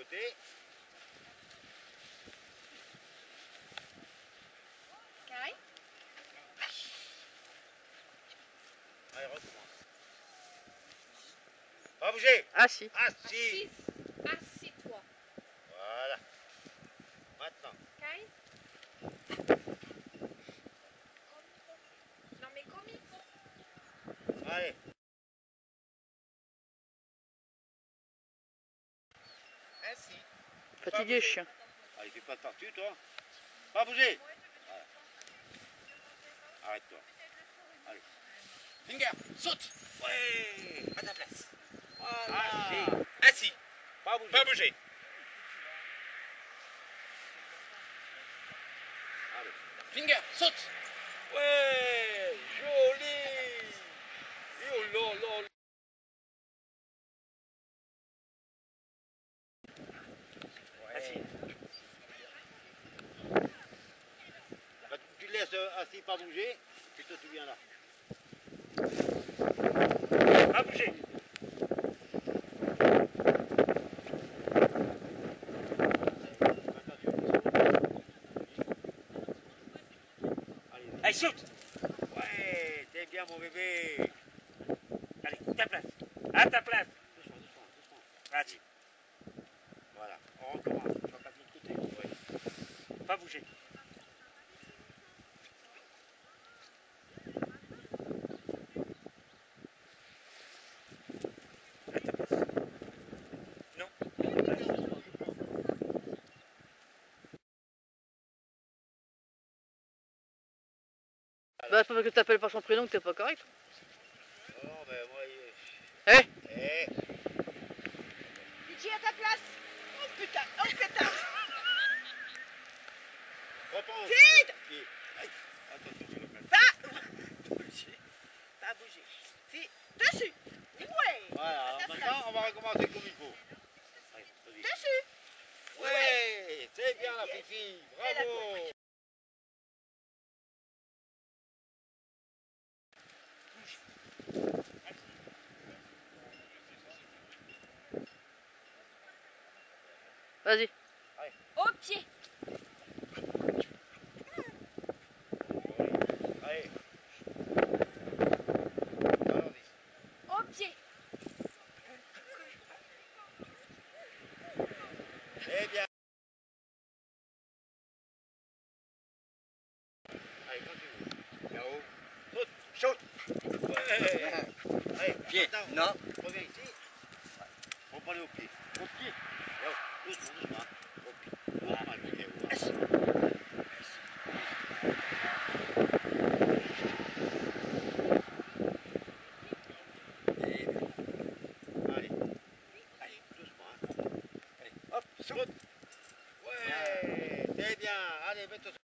côté. Kai. Allez, recommence. Pas bouger. Assis. Assis. Assis-toi. Voilà. Maintenant. Kai. Non mais comme il faut. Allez. Ainsi. Fatigué, chien. Allez, fais pas de tortue, toi. Pas bouger. Voilà. Arrête-toi. Allez. Finger, saute. Ouais. À ta place. Voilà. Assis. Pas bouger. Pas bouger. Allez. Finger, saute. Ouais. Joli. Oh là là. Assis. Bah, tu laisses assis, pas bouger, et toi tu viens là. Pas bouger. Allez, saute. Ouais, t'es bien mon bébé. Allez, ta place. À ta place. Doucement, doucement, doucement. Vas-y. Voilà, on recommence. Tu vas pas de l'autre côté. Ouais. Pas bouger. À ta place. Non. Bah, c'est pas parce que t'appelles pas son prénom que t'es pas correct. Non, mais moi. Eh Eh. Luigi à ta place. Oh putain, oh putain. Repense. Vite. Aïe. Attention sur le plat. Pas bouger. Pas bouger. Si. Dessus. Ouais. Voilà, À ta maintenant place. on va recommencer comme il faut. Allez, vas-y. Dessus. Ouais, c'est bien la fifi. Bravo. Vas-y. Au pied. Allez. Allons-y. Au pied. Eh bien. Allez, continue. Là-haut. Saute. Saute. Ouais. Allez, Pied. maintenant, Non. reviens ici. On va aller au pied. Au pied. Là-haut. Doucement, doucement. Au pied. Doucement, le pied. Allez. Allez, doucement. Allez, hop, saute. Ouais, c'est bien. Allez, mets-toi.